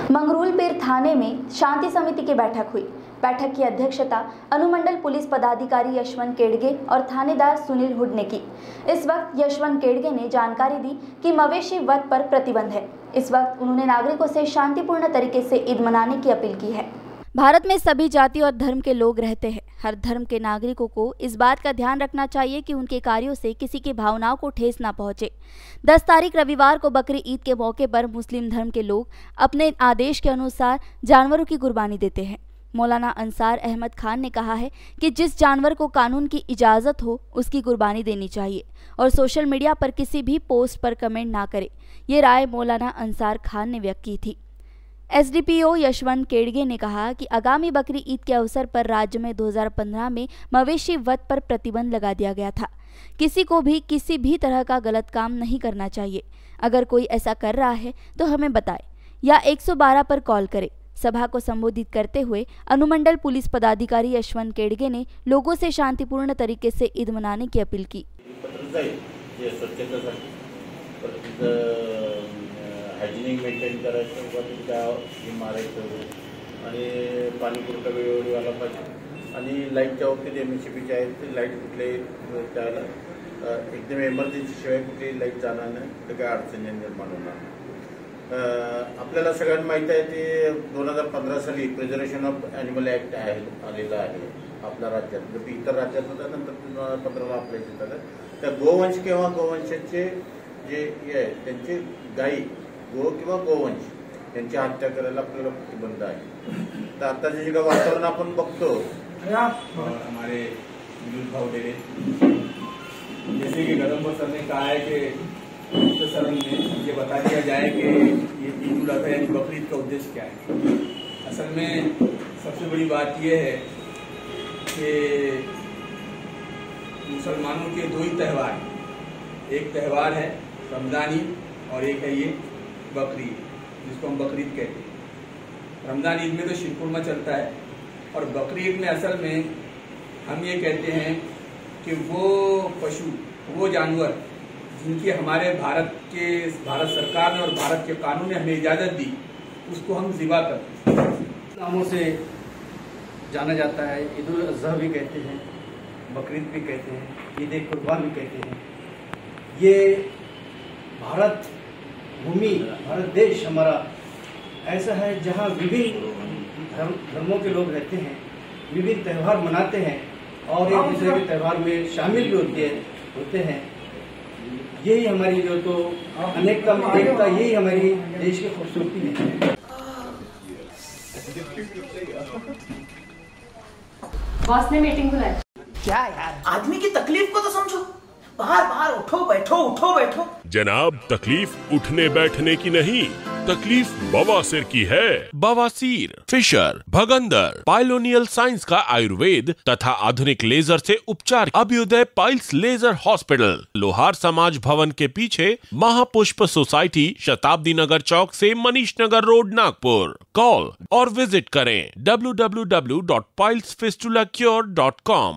मंगरूलपीर थाने में शांति समिति की बैठक हुई। बैठक की अध्यक्षता अनुमंडल पुलिस पदाधिकारी यशवंत केड़गे और थानेदार सुनील हुड ने की। इस वक्त यशवंत केड़गे ने जानकारी दी कि मवेशी वध पर प्रतिबंध है। इस वक्त उन्होंने नागरिकों से शांतिपूर्ण तरीके से ईद मनाने की अपील की है। भारत में सभी जाति और धर्म के लोग रहते हैं। हर धर्म के नागरिकों को इस बात का ध्यान रखना चाहिए कि उनके कार्यों से किसी की भावनाओं को ठेस ना पहुंचे। 10 तारीख रविवार को बकरी ईद के मौके पर मुस्लिम धर्म के लोग अपने आदेश के अनुसार जानवरों की कुर्बानी देते हैं। मौलाना अंसार अहमद खान ने कहा है कि जिस जानवर को कानून की इजाज़त हो उसकी कुर्बानी देनी चाहिए और सोशल मीडिया पर किसी भी पोस्ट पर कमेंट ना करे। ये राय मौलाना अंसार खान ने व्यक्त की थी। एसडीपीओ यशवंत केड़गे ने कहा कि आगामी बकरी ईद के अवसर पर राज्य में 2015 में मवेशी वध पर प्रतिबंध लगा दिया गया था। किसी को भी किसी भी तरह का गलत काम नहीं करना चाहिए। अगर कोई ऐसा कर रहा है तो हमें बताए या 112 पर कॉल करे। सभा को संबोधित करते हुए अनुमंडल पुलिस पदाधिकारी यशवंत केड़गे ने लोगों से शांतिपूर्ण तरीके से ईद मनाने की अपील की। हायजिनिक मेंटेन करायचं व त्या मारायचं आणि पाणी पुरवठा वेळोवेळी आला पाहिजे आणि लाईटच्या बाबतीत एमएससीबीचे आहेत ते लाईट कुठलेही त्याला एकदम एमर्जन्सी शिवाय कुठेही लाईट जाणार नाही तर काही अडचणी निर्माण होणार। आपल्याला सगळ्यांना माहिती आहे ते 2015 साली प्रिझर्वेशन ऑफ ॲनिमल ॲक्ट आलेला आहे आपल्या राज्यात। जर इतर राज्यात होता नंतर 2015 आपल्या इथे झालं। त्या गोवंश किंवा गोवंशाचे जे आहे त्यांची गायी गो किंवा गोवंश यांची हत्या करायला आपल्याला प्रतिबंध आहे। तर आताचे जे वातावरण आपण बघतो हमारे भाव डेरे जैसे कि गदम सर ने कहा है कि सर में ये बता दिया जाए कि ये ईद उल अजहा यानी बकरीद का उद्देश्य क्या है। असल में सबसे बड़ी बात यह है कि मुसलमानों के 2 ही त्यौहार, एक त्यौहार है रमजान ईद और एक है ये बकरीद जिसको हम बकरीद कहते हैं। रमजान ईद में तो शीरकुरमा चलता है और बकरीद में असल में हम ये कहते हैं कि वो पशु, वो जानवर जिनकी हमारे भारत सरकार ने और भारत के कानून ने हमें इजाज़त दी उसको हम ज़िबा करते हैं। नामों से जाना जाता है। ईद उल अजहा भी कहते हैं, बकरीद भी कहते हैं, ईद कुर्बान भी कहते हैं। ये भारत भूमि, भारत देश हमारा ऐसा है जहाँ विभिन्न धर्मों के लोग रहते हैं, विभिन्न त्यौहार मनाते हैं और एक दूसरे के त्यौहार में शामिल भी होते हैं। यही हमारी जो तो अनेकता में एकता, यही हमारी देश की खूबसूरती है। बॉस ने मीटिंग बुलाई। क्या यार, आदमी की तकलीफ को तो समझो। बार उठो बैठो। जनाब, तकलीफ उठने बैठने की नहीं, तकलीफ बवासीर की है। बवासीर, फिशर, भगंदर, पाइलोनियल साइंस का आयुर्वेद तथा आधुनिक लेजर से उपचार। अभ्युदय पाइल्स लेजर हॉस्पिटल, लोहार समाज भवन के पीछे, महापुष्प सोसाइटी, शताब्दी नगर चौक से मनीष नगर रोड, नागपुर। कॉल और विजिट करें www.pilesfistulacure.com।